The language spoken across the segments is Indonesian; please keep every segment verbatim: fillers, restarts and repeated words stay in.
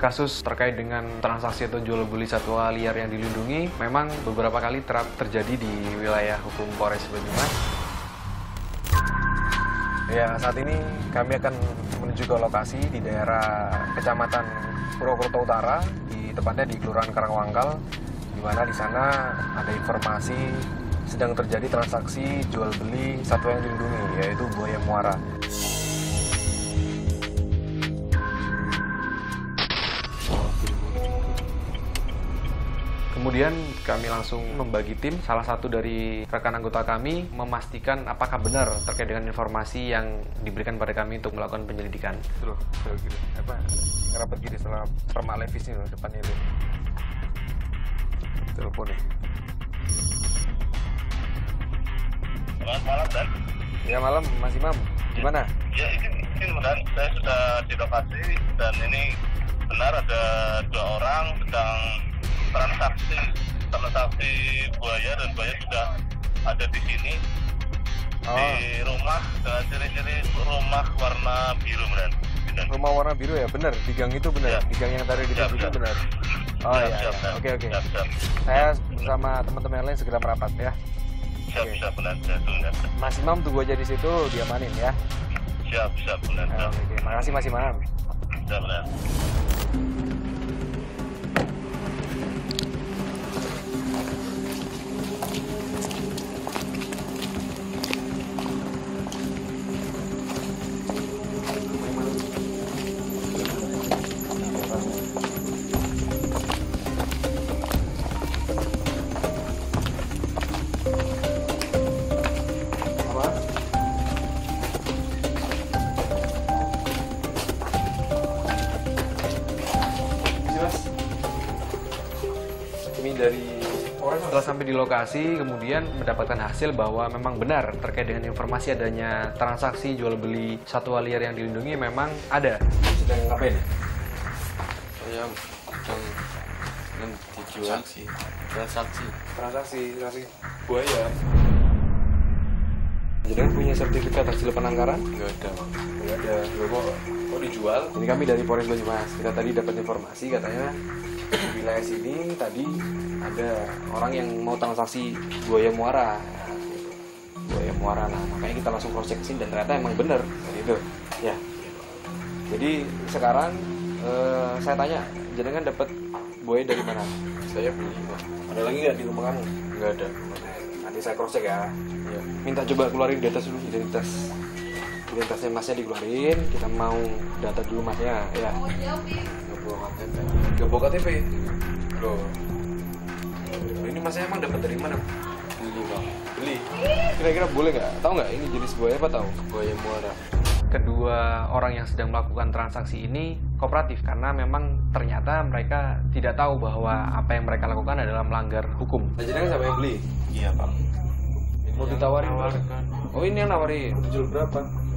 kasus terkait dengan transaksi atau jual beli satwa liar yang dilindungi memang beberapa kali ter terjadi di wilayah hukum Polres Banyumas. Ya, saat ini kami akan menuju ke lokasi di daerah Kecamatan Purwokerto Utara, di tepatnya di Kelurahan Karangwangkal, di mana di sana ada informasi sedang terjadi transaksi jual beli satwa yang dilindungi, yaitu buaya muara. Kemudian kami langsung membagi tim, salah satu dari rekan anggota kami memastikan apakah benar terkait dengan informasi yang diberikan pada kami untuk melakukan penyelidikan. Itu loh, gini. Apa, ngerapat gini setelah permak levis ini loh, depannya itu. Telepon nih. Selamat malam, Dan. Ya, malam, Mas Imam. Gimana? Ya, ini, ini benar. Saya sudah di lokasi dan ini benar ada dua orang sedang transaksi transaksi buaya, dan buaya sudah ada di sini. Oh. Di rumah dengan ciri-ciri rumah warna biru, benar. Rumah warna biru ya, benar. Di gang itu benar. Ya. Di gang yang tadi di ya, itu benar. Oh ya, ya. Oke oke. Saya bersama teman-teman yang lain segera merapat ya. Siap, okay. Siap, benar. Siap, benar. Mas Imam tunggu aja di situ, diamanin ya. Siap, siap, benar. Nah, oke, okay. Makasih Mas Imam. Siap, benar. Dari setelah sampai di lokasi, kemudian mendapatkan hasil bahwa memang benar terkait dengan informasi adanya transaksi jual beli satwa liar yang dilindungi memang ada. Sedang ngapain? Saya sedang dijual sih. Transaksi. Transaksi, transaksi buaya. Jadi kan punya sertifikat hasil penangkaran? Enggak ada. Enggak ada. Loh, kok, kok dijual? Ini kami dari Polres Banyumas. Kita tadi dapat informasi katanya di wilayah sini tadi ada orang yang mau transaksi buaya muara, buaya muara. Nah, makanya kita langsung cross check ke sini dan ternyata emang bener gitu. Ya. Jadi sekarang eh, saya tanya, jenengan dapat buaya dari mana? Saya beli. Ada lagi nggak di rumah kamu? Nggak ada. Nanti saya cross check ya. Ya. Minta coba keluarin identitas dulu, identitas. Identitasnya masnya dikeluarin, kita mau data dulu masnya ya. Bawa K T P. Gak bawa K T P? Loh. Ini masnya emang dapat dari mana? Beli, Bang. Beli? Kira-kira boleh nggak? Tahu nggak ini jenis buaya apa tahu? Buaya muara. Kedua orang yang sedang melakukan transaksi ini kooperatif karena memang ternyata mereka tidak tahu bahwa apa yang mereka lakukan adalah melanggar hukum. Nah, jadi siapa yang beli? Iya, Pak. Mau ditawarin? Oh, ini yang nawarin. Jual berapa?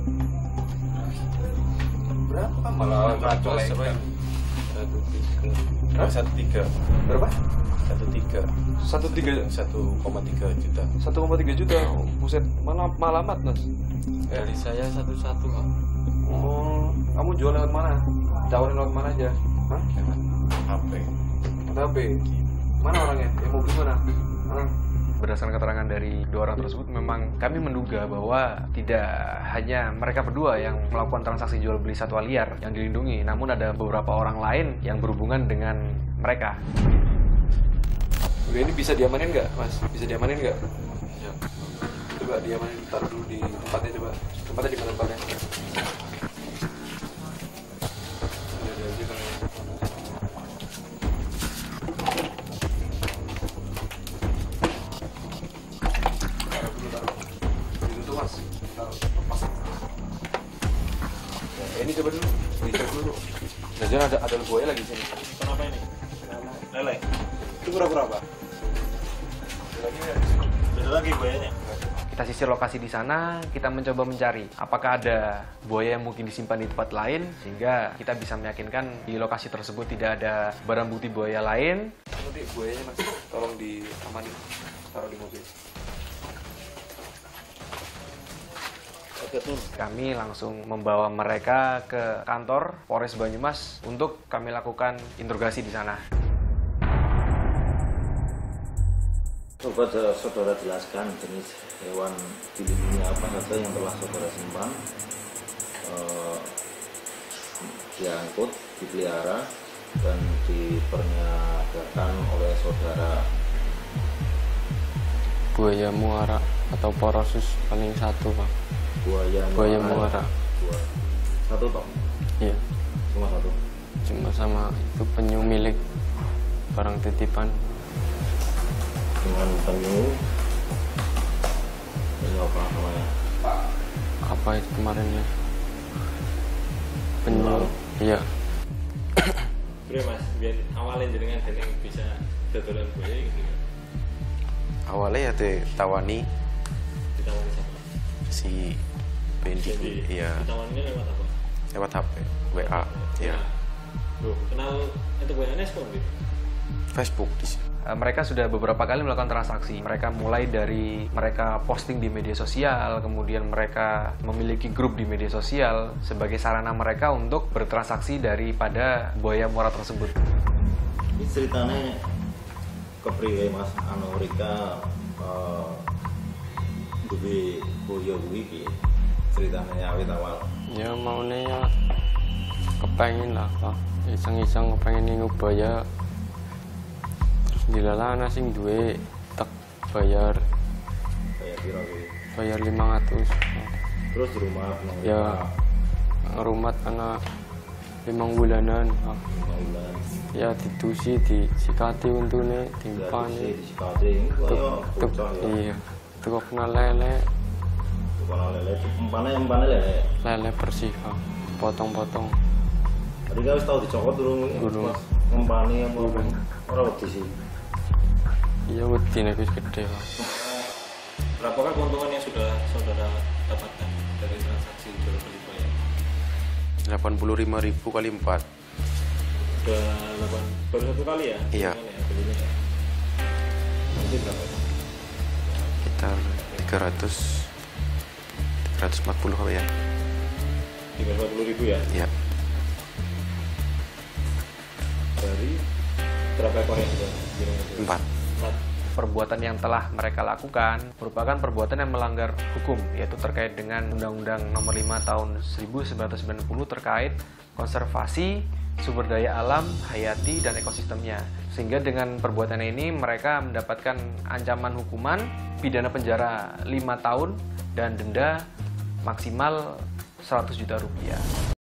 Berapa? Malah kacau lagi. Satu tiga. Hah? Satu tiga. Berapa? Satu tiga. Satu tiga. Satu koma tiga juta. Satu koma tiga juta. Oh, buset, mana malamat mas? Dari eh. saya satu satu. Oh, kamu jual lewat mana? Tawarin lewat mana aja? Hah? H P. H P. Mana orangnya? Yang mau beli mana? Mana? Berdasarkan keterangan dari dua orang tersebut, memang kami menduga bahwa tidak hanya mereka berdua yang melakukan transaksi jual beli satwa liar yang dilindungi, namun ada beberapa orang lain yang berhubungan dengan mereka. Udah, ini bisa diamanin nggak, Mas? Bisa diamanin nggak? Ya. Coba diamanin, taruh dulu di tempatnya coba. Tempatnya di mana tempatnya? Ini coba dulu, dicek dulu. Jangan ada ada buaya lagi sini. Kenapa ini? Lele. Itu pura-pura apa? Ada lagi buayanya. Kita sisir lokasi di sana, kita mencoba mencari apakah ada buaya yang mungkin disimpan di tempat lain sehingga kita bisa meyakinkan di lokasi tersebut tidak ada barang bukti buaya lain. Nanti buayanya mas, tolong diamanin, taruh di mobil. Kami langsung membawa mereka ke kantor Polres Banyumas untuk kami lakukan interogasi di sana. Coba saudara jelaskan jenis hewan dilindungi apa saja yang telah saudara simpan, eh, diangkut, dipelihara, dan diperniagakan oleh saudara. Buaya muara atau porosus paling satu, Pak. Buaya muara. Buaya muara. Dua. Satu toh? Iya. Cuma satu. Cuma sama itu penyu milik barang titipan. Dengan penyu. Penyu apa namanya? Apa itu kemarin ya? Penyu. Iya. Bro Mas, biar awalnya jenengan dan yang bisa dodolan buaya gitu. Awalnya ya ditawani Ditawani sama si Bendi, iya, ditawaninya lewat apa? lewat H P, W A, ya, Bro, kenal itu W A-nya seperti itu? Facebook. Mereka sudah beberapa kali melakukan transaksi. Mereka mulai dari mereka posting di media sosial, kemudian mereka memiliki grup di media sosial sebagai sarana mereka untuk bertransaksi daripada buaya muara tersebut. Ini ceritanya kepriwe Mas anu Rika eh duwe boyo kuwi piye? Ceritane awit awal. Ya maunya ya kepengen lah, Pak. Iseng-iseng kepengen ngubaya. Terus dilalana sing duwe tak bayar Kayak piro kuwi? bayar lima ratus. Terus di rumah nang Ya ngerumat anak limang bulanan, Pak. bulan. Ya ditusi di sikati untune Dari timpani. di Sikate ini kaya Tuk bocah ya. iya. Tukok kena lele, Bukan lele, empane empane lele. lele bersih, Pak. Potong-potong. Tadi kan wis tau dicokot durung Durung. pas empane apa ora wedi sih. Iya wedine wis gede, Pak. Berapakah keuntungan yang sudah saudara dapatkan dari transaksi jual beli buaya? delapan puluh lima ribu kali empat. Udah delapan baru satu kali ya? Iya. Gimana ya, belinya ya? Nanti berapa? Sekitar tiga ratus tiga ratus empat puluh apa ya? tiga ratus empat puluh ribu ya? Iya. Dari berapa ekor yang sudah jenengan? Empat. Empat. Perbuatan yang telah mereka lakukan merupakan perbuatan yang melanggar hukum, yaitu terkait dengan Undang-Undang Nomor lima Tahun seribu sembilan ratus sembilan puluh terkait konservasi sumber daya alam, hayati, dan ekosistemnya. Sehingga dengan perbuatan ini mereka mendapatkan ancaman hukuman pidana penjara lima tahun dan denda maksimal seratus juta rupiah.